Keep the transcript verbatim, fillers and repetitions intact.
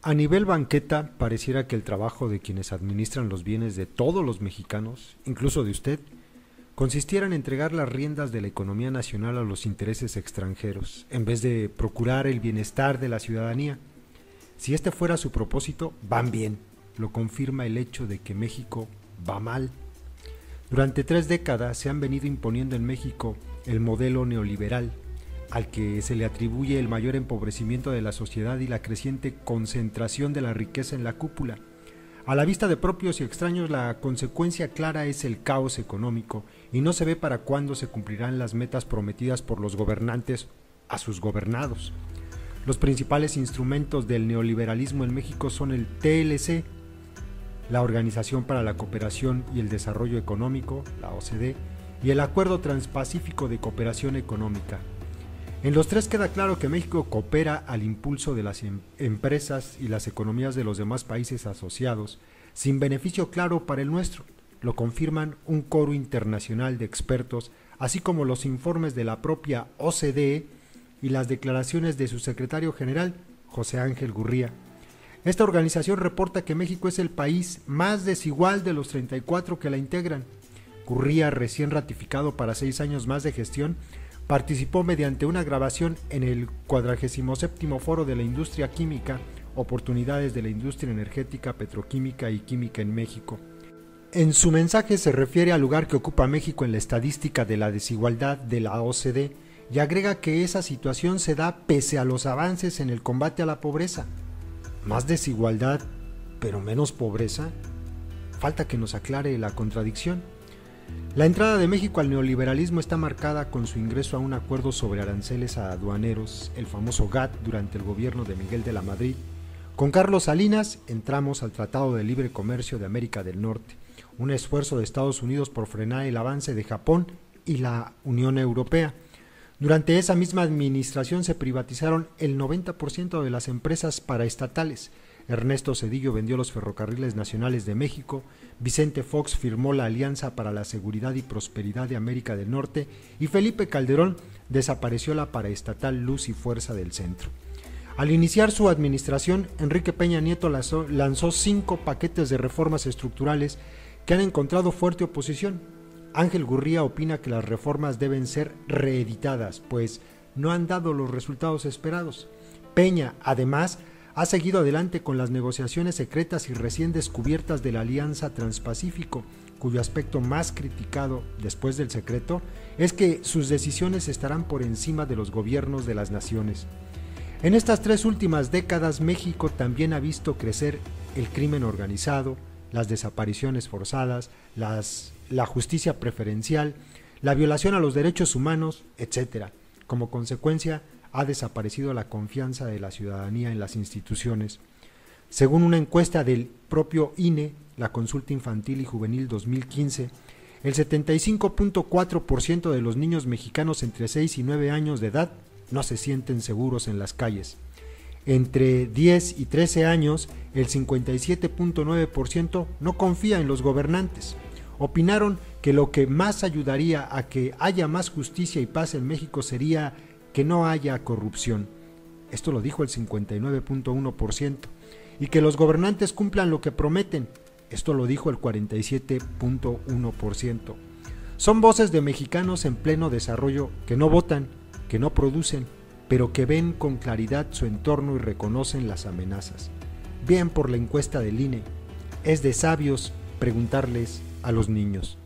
A nivel banqueta, pareciera que el trabajo de quienes administran los bienes de todos los mexicanos, incluso de usted, consistiera en entregar las riendas de la economía nacional a los intereses extranjeros, en vez de procurar el bienestar de la ciudadanía. Si este fuera su propósito, van bien, lo confirma el hecho de que México va mal. Durante tres décadas se han venido imponiendo en México el modelo neoliberal, al que se le atribuye el mayor empobrecimiento de la sociedad y la creciente concentración de la riqueza en la cúpula. A la vista de propios y extraños, la consecuencia clara es el caos económico, y no se ve para cuándo se cumplirán las metas prometidas por los gobernantes a sus gobernados. Los principales instrumentos del neoliberalismo en México son el T L C, la Organización para la Cooperación y el Desarrollo Económico, la O C D, y el Acuerdo Transpacífico de Cooperación Económica. En los tres queda claro que México coopera al impulso de las em- empresas y las economías de los demás países asociados, sin beneficio claro para el nuestro. Lo confirman un coro internacional de expertos, así como los informes de la propia O C D E y las declaraciones de su secretario general, José Ángel Gurría. Esta organización reporta que México es el país más desigual de los treinta y cuatro que la integran. Gurría, recién ratificado para seis años más de gestión, participó mediante una grabación en el cuadragésimo séptimo Foro de la Industria Química, Oportunidades de la Industria Energética, Petroquímica y Química en México. En su mensaje se refiere al lugar que ocupa México en la estadística de la desigualdad de la O C D y agrega que esa situación se da pese a los avances en el combate a la pobreza. ¿Más desigualdad, pero menos pobreza? Falta que nos aclare la contradicción. La entrada de México al neoliberalismo está marcada con su ingreso a un acuerdo sobre aranceles a aduaneros, el famoso G A T, durante el gobierno de Miguel de la Madrid. Con Carlos Salinas entramos al Tratado de Libre Comercio de América del Norte, un esfuerzo de Estados Unidos por frenar el avance de Japón y la Unión Europea. Durante esa misma administración se privatizaron el noventa por ciento de las empresas paraestatales. Ernesto Zedillo vendió los Ferrocarriles Nacionales de México, Vicente Fox firmó la Alianza para la Seguridad y Prosperidad de América del Norte y Felipe Calderón desapareció la paraestatal Luz y Fuerza del Centro. Al iniciar su administración, Enrique Peña Nieto lanzó, lanzó cinco paquetes de reformas estructurales que han encontrado fuerte oposición. Ángel Gurría opina que las reformas deben ser reeditadas, pues no han dado los resultados esperados. Peña, además, ha seguido adelante con las negociaciones secretas y recién descubiertas de la Alianza Transpacífico, cuyo aspecto más criticado después del secreto es que sus decisiones estarán por encima de los gobiernos de las naciones. En estas tres últimas décadas, México también ha visto crecer el crimen organizado, las desapariciones forzadas, las, la justicia preferencial, la violación a los derechos humanos, etcétera. Como consecuencia, ha desaparecido la confianza de la ciudadanía en las instituciones. Según una encuesta del propio I N E, la Consulta Infantil y Juvenil dos mil quince, el setenta y cinco punto cuatro por ciento de los niños mexicanos entre seis y nueve años de edad no se sienten seguros en las calles. Entre diez y trece años, el cincuenta y siete punto nueve por ciento no confía en los gobernantes. Opinaron que lo que más ayudaría a que haya más justicia y paz en México sería que no haya corrupción. Esto lo dijo el cincuenta y nueve punto uno por ciento. Y que los gobernantes cumplan lo que prometen. Esto lo dijo el cuarenta y siete punto uno por ciento. Son voces de mexicanos en pleno desarrollo que no votan, que no producen, pero que ven con claridad su entorno y reconocen las amenazas. Bien por la encuesta del I N E. Es de sabios preguntarles a los niños.